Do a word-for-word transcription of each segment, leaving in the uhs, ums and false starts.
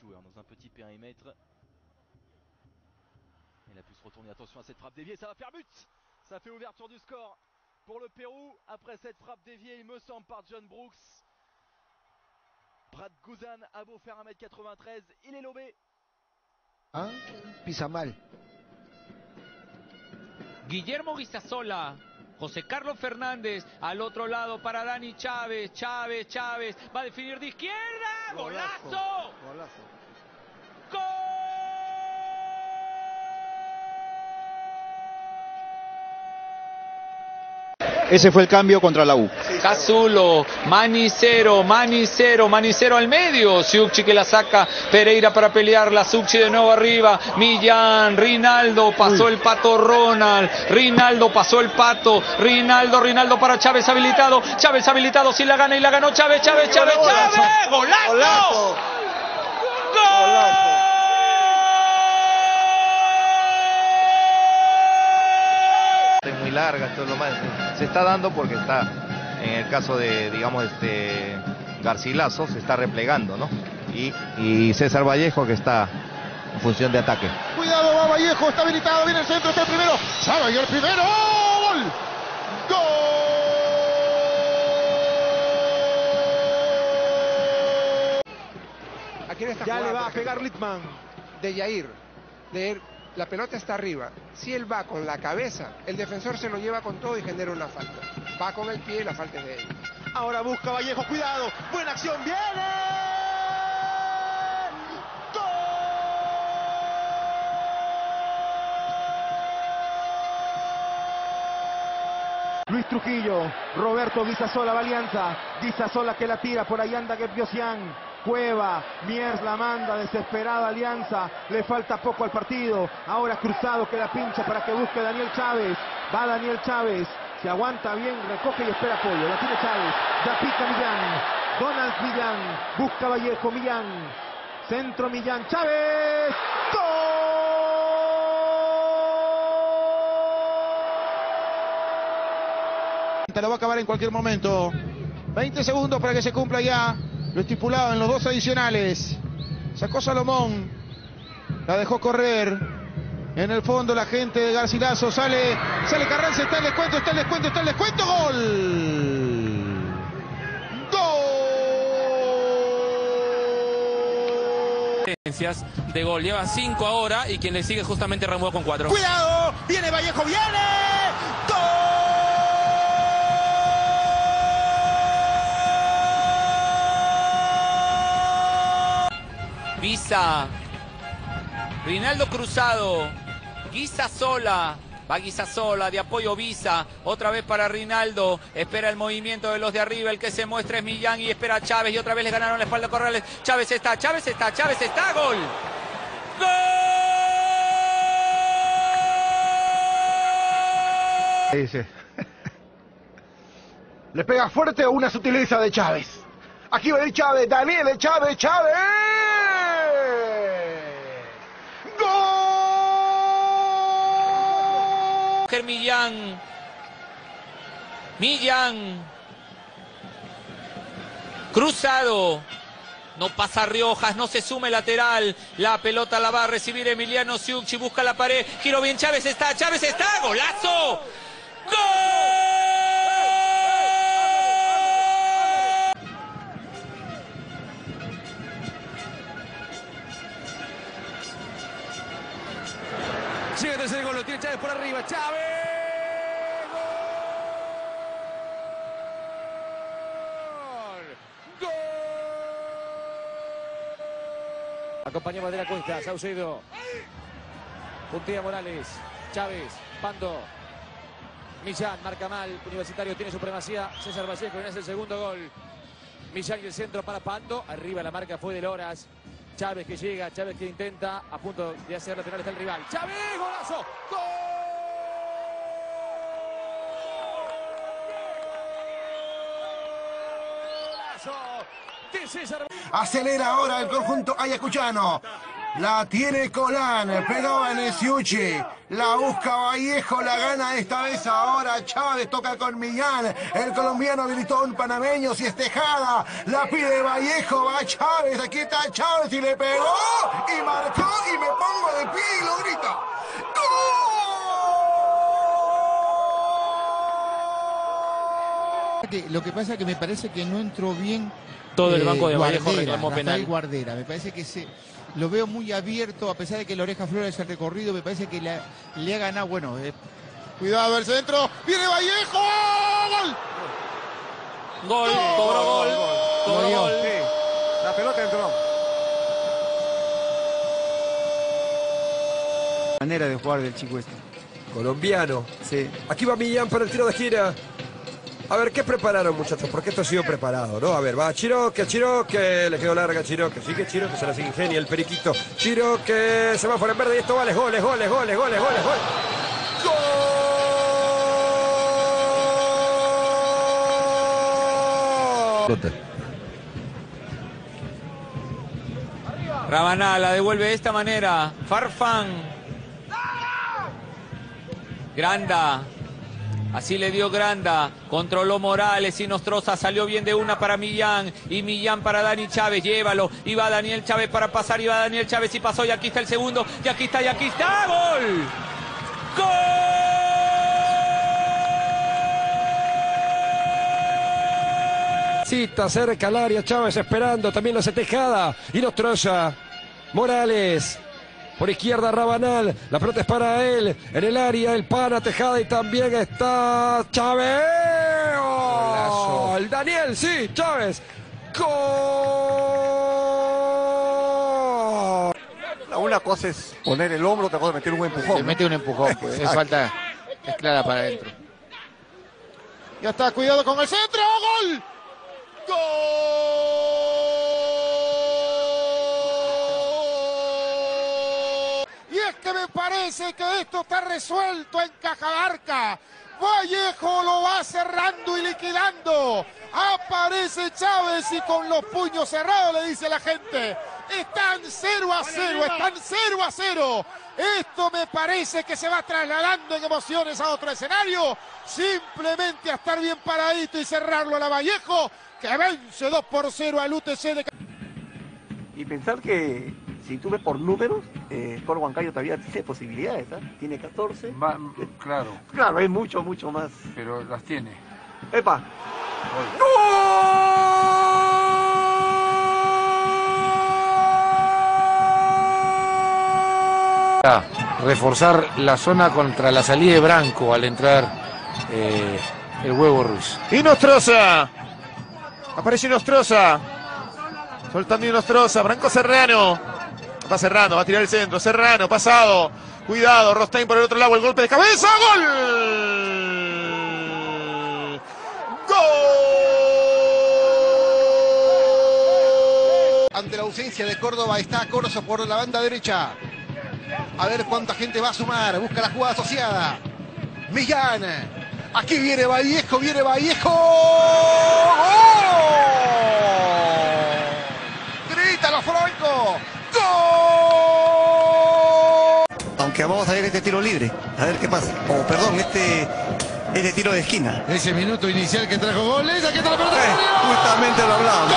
joueurs dans un petit périmètre. Il a pu se retourner, attention à cette frappe déviée, ça va faire but. Ça fait ouverture du score pour le Pérou après cette frappe déviée, il me semble, par John Brooks. Brad Guzan a beau faire un mètre quatre-vingt-treize, il est lobé. Ah, pisa mal. Guillermo Guisasola, José Carlos Fernández, al otro lado para Dani Chavez, Chavez, Chavez, va a definir de izquierda, ¡golazo! ¡Golazo! Golazo. ¡Gol! Ese fue el cambio contra la U. Cazulo, Manicero, Manicero, Manicero al medio, Siucci que la saca, Pereira para pelearla, Siucci de nuevo arriba, Millán, Rinaldo, pasó el pato Ronald, Rinaldo pasó el pato, Rinaldo, Rinaldo para Chávez habilitado, Chávez habilitado, si la gana y la ganó Chávez, Chávez, Chávez, Chávez, ¡golazo! ¡Golazo! ¡Gol! Es muy larga, esto es lo más, se está dando porque está, en el caso de, digamos, este Garcilaso, se está replegando, ¿no? Y, y César Vallejo que está en función de ataque. Cuidado, va Vallejo, está habilitado, viene el centro, está el primero. ¡Sabe y el primero! ¡Gol! ¡Gol! Aquí en esta Ya jugada, le va a por ejemplo, pegar Littman. de Yair, de la pelota está arriba. Si él va con la cabeza, el defensor se lo lleva con todo y genera una falta. Va con el pie y la falta es de él. Ahora busca Vallejo, cuidado, buena acción, viene. ¡Gol! Luis Trujillo, Roberto Guisasola, Alianza, Guisasola que la tira, por ahí anda Gepiosian. Cueva, Miers la manda, desesperada Alianza, le falta poco al partido, ahora Cruzado que la pincha para que busque Daniel Chávez, va Daniel Chávez, se aguanta bien, recoge y espera apoyo, la tiene Chávez, ya pica Millán, Donald Millán, busca Vallejo, Millán, centro Millán, Chávez, ¡gol! Te lo va a acabar en cualquier momento, veinte segundos para que se cumpla ya lo estipulado en los dos adicionales. Sacó Salomón, la dejó correr. En el fondo la gente de Garcilaso sale, sale Carranza, está el descuento, está el descuento, está el descuento, gol. Gol. De gol, lleva cinco ahora y quien le sigue justamente Ramón con cuatro. Cuidado, viene Vallejo, viene. Gol. Visa, Rinaldo Cruzado, Guisasola, va Guisasola, de apoyo Visa, otra vez para Rinaldo, espera el movimiento de los de arriba, el que se muestra es Millán y espera a Chávez y otra vez le ganaron la espalda a Corrales, Chávez está, Chávez está, Chávez está, gol, gol. Dice, le pega fuerte una sutileza de Chávez, aquí va el Chávez, Daniel Chávez, Chávez. Millán, Millán, Cruzado, no pasa Riojas, no se sume lateral, la pelota la va a recibir Emiliano Siucci, busca la pared, giro bien, Chávez está, Chávez está, golazo, gol. Llega el tercer gol, lo tiene Chávez por arriba, Chávez. Gol. Gol. Acompañamos de la Cuesta, Saucedo. Puntilla Morales, Chávez, Pando. Millán marca mal, Universitario tiene supremacía. César Vallejo viene a hacer el segundo gol. Millán y el centro para Pando. Arriba la marca fue de Loras. Chávez que llega, Chávez que intenta, a punto de hacer la penal está el rival. ¡Chávez, golazo! ¡Golazo! De César. Acelera ahora el conjunto ayacuchano. La tiene Colán, pegó en el Siucci. La busca Vallejo, la gana esta vez ahora. Chávez toca con Millán. El colombiano habilitó a un panameño. Si es Tejada, la pide Vallejo. Va Chávez. Aquí está Chávez y le pegó. Y marcó. Y me pongo de pie y lo grita. ¡Gol! Lo que pasa es que me parece que no entró bien. Todo el eh, banco de Vallejo Guardera, reclamó Rafael penal. Guardera. Me parece que se lo veo muy abierto, a pesar de que la Oreja Flores el recorrido, me parece que le, le ha ganado. Bueno, eh, cuidado el centro. ¡Viene Vallejo! ¡Gol! Gol, cobró gol, cobró gol. Sí, la pelota entró. Manera de jugar del chico este. Colombiano. Sí. Aquí va Millán para el tiro de esquina. A ver, ¿qué prepararon, muchachos? Porque esto ha sido preparado, ¿no? A ver, va Chiroque, Chiroque, le quedó larga Chiroque. Sigue Chiroque, se las ingenia el periquito. Chiroque, se va por en verde y esto vale goles, goles, goles, goles, goles, goles. ¡Gol! Rabanal la devuelve de esta manera. Farfán. Granda. Así le dio Granda, controló Morales y Nostroza, salió bien de una para Millán y Millán para Dani Chávez, llévalo, y va Daniel Chávez para pasar, y va Daniel Chávez y pasó, y aquí está el segundo, y aquí está, y aquí está, ¡gol! ¡Gol! Cita cerca al área, Chávez esperando, también lo hace Tejada, y Nostroza, Morales. Por izquierda Rabanal, la pelota es para él, en el área el pana Tejada y también está Chavez. ¡Gol! Daniel, sí, Chávez. ¡Gol! Una cosa es poner el hombro, otra cosa es meter un empujón. Se mete un empujón, pues, es falta, es clara para adentro. Ya está, cuidado con el centro, ¡gol! ¡Gol! Y es que me parece que esto está resuelto en Cajamarca. Vallejo lo va cerrando y liquidando. Aparece Chávez y con los puños cerrados le dice a la gente: están cero a cero, están cero a cero. Esto me parece que se va trasladando en emociones a otro escenario. Simplemente a estar bien paradito y cerrarlo a la Vallejo, que vence dos por cero al U T C de... Y pensar que si tú ves por números, eh, Sport Huancayo todavía tiene posibilidades, ¿eh? Tiene catorce. Va, claro. Claro, hay mucho, mucho más. Pero las tiene. ¡Epa! ¡Gol! Reforzar la zona contra la salida de Branco al entrar eh, el huevo Ruiz. Y Nostroza. Aparece Nostroza. Soltando y Nostroza. Branco Serrano. Va Serrano, va a tirar el centro. Serrano, pasado. Cuidado, Rostein por el otro lado. El golpe de cabeza. ¡Gol! ¡Gol! Ante la ausencia de Córdoba está Corso por la banda derecha. A ver cuánta gente va a sumar. Busca la jugada asociada. Millán. Aquí viene Vallejo, viene Vallejo. ¡Gol! ¡Grítalo, Franco! ¡Gol! Aunque vamos a ver este tiro libre. A ver qué pasa. O oh, perdón, este, este tiro de esquina. Ese minuto inicial que trajo goles. Aquí está la pelota. Eh, justamente lo hablábamos.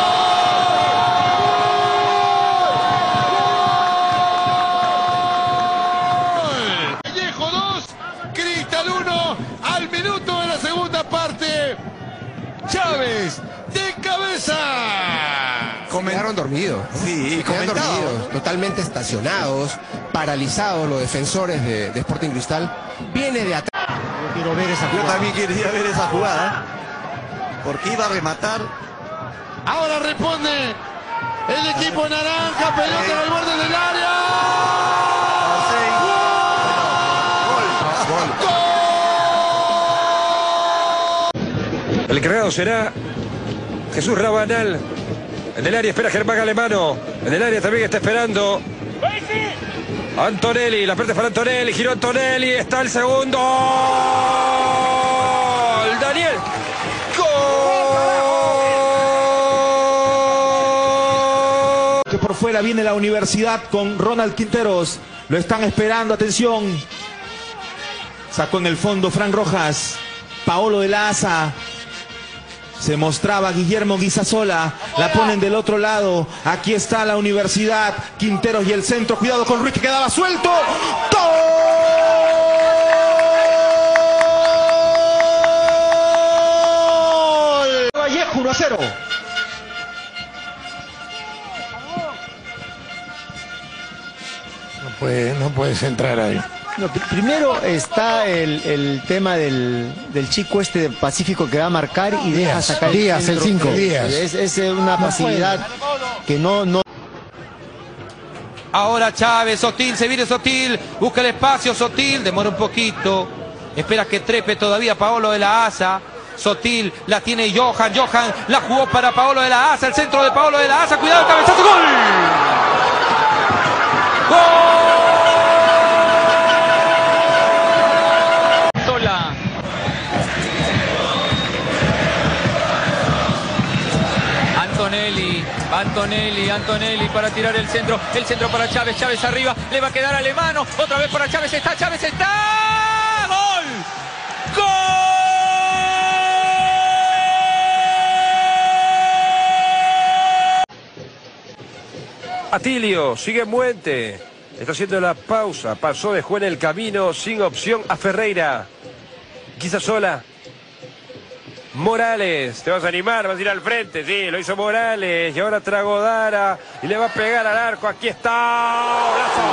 Vallejo dos, Cristal uno, al minuto de la segunda parte. Chávez de cabeza. Quedaron dormidos. Sí, quedaron comentado, dormidos, ¿no? totalmente estacionados, paralizados los defensores de, de Sporting Cristal. Viene de atrás. Yo quiero ver esa Yo jugada. también quería ver esa jugada. Porque iba a rematar. Ahora responde el equipo naranja, pelota en el borde del área. El encargado será Jesús Rabanal. En el área espera Germán Alemano. En el área también está esperando Antonelli. La pelota es para Antonelli. Giró Antonelli. Está el segundo. ¡Gol! Daniel. ¡Gol! Que por fuera viene la Universidad con Ronald Quinteros. Lo están esperando. Atención. Sacó en el fondo Fran Rojas. Paolo de la Asa. Se mostraba Guillermo Guisasola. La ponen del otro lado. Aquí está la Universidad. Quinteros y el centro. Cuidado con Ruiz que quedaba suelto. ¡Gol! Vallejo uno a cero. No puede, no puedes entrar ahí. No, pr primero está el, el tema del, del chico este de Pacífico que va a marcar y deja Díaz, sacar Díaz, el el cinco. Díaz. Es, es una pasividad que no, no. Ahora Chávez, Sotil, se viene Sotil, busca el espacio, Sotil, demora un poquito, espera que trepe todavía Paolo de la Asa. Sotil, la tiene Johan, Johan, la jugó para Paolo de la Asa, el centro de Paolo de la Asa, cuidado, el cabezazo, ¡gol! ¡Gol! Sola. Antonelli, Antonelli, Antonelli para tirar el centro, el centro para Chávez, Chávez arriba, le va a quedar alemano, otra vez para Chávez, está, Chávez está, ¡gol! ¡Gol! Atilio, sigue en Muente. Está haciendo la pausa. Pasó, dejó en el camino sin opción a Ferreira. Guisasola. Morales, te vas a animar, vas a ir al frente. Sí, lo hizo Morales. Y ahora Tragodara. Y le va a pegar al arco. Aquí está.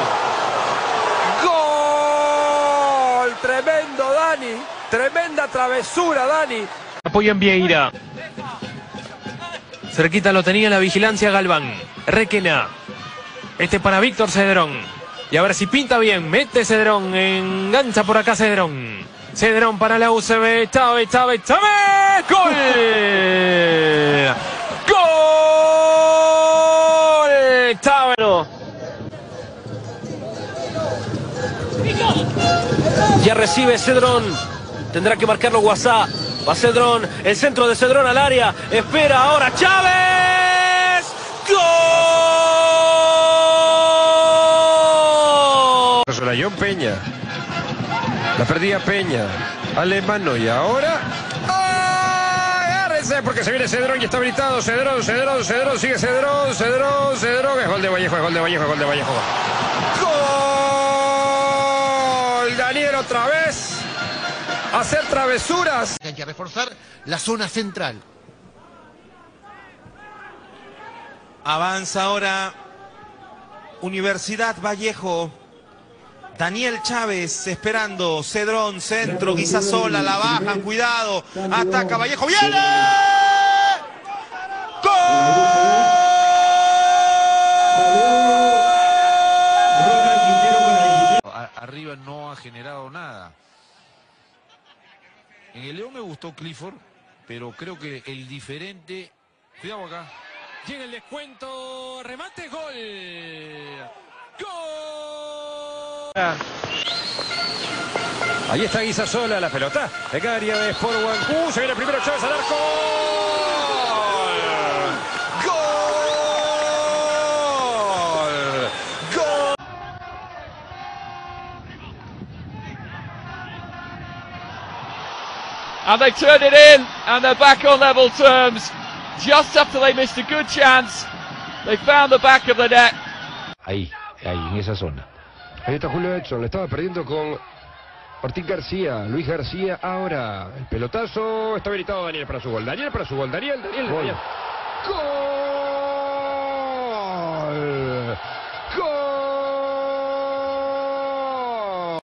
¡Gol! Tremendo, Dani. Tremenda travesura, Dani. Apoyo en Vieira. Cerquita lo tenía la vigilancia Galván. Requena. Este para Víctor Cedrón. Y a ver si pinta bien. Mete Cedrón. Engancha por acá Cedrón. Cedrón para la U C B. Chávez, Chávez, Chávez. ¡Gol! ¡Gol! Chávez. Ya recibe Cedrón. Tendrá que marcarlo Guasá. Va Cedrón. El centro de Cedrón al área. Espera ahora Chávez. ¡Gol! John Peña. La perdía Peña. Alemano y ahora. ¡Ah! Agárrense porque se viene Cedrón y está habilitado. Cedrón, Cedrón, Cedrón. Sigue Cedrón, Cedrón, Cedrón. Es gol de Vallejo, es gol de Vallejo, es gol de Vallejo. ¡Gol! Daniel otra vez. Hacer travesuras. Hay que reforzar la zona central. Avanza ahora Universidad Vallejo. Daniel Chávez esperando. Cedrón, centro, Guisasola, la bajan, cuidado. Ataca Vallejo, ¡viene! ¡Gol! Arriba no ha generado nada. En el León me gustó Clifford, pero creo que el diferente... Cuidado acá. Llega el descuento, remate, gol. ¡Gol! Ahí está Guisasola, la pelota. En área de Sport Huancú. Se viene primero Chávez al arco. ¡Gol! ¡Gol! And they turn it in, and they're back on level terms. Just after they missed a good chance, they found the back of the net. Ahí, ahí, en esa zona. Ahí está Julio Edson, le estaba perdiendo con Ortiz García, Luis García, ahora el pelotazo, está habilitado Daniel para su gol, Daniel para su gol, Daniel, Daniel, Daniel. ¡Gol!